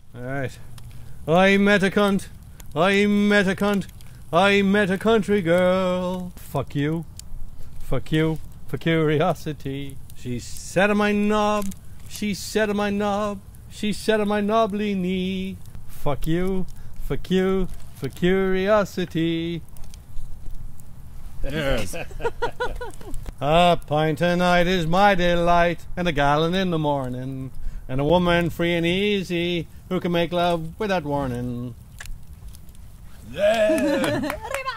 Alright. I met a cunt. I met a cunt. I met a country girl. Fuck you. Fuck you for curiosity. She sat on my knob. She sat on my knob. She sat on my knobbly knee. Fuck you. Fuck you for curiosity. Yes. A pint a night is my delight, and a gallon in the morning, and a woman free and easy who can make love without warning. Yeah.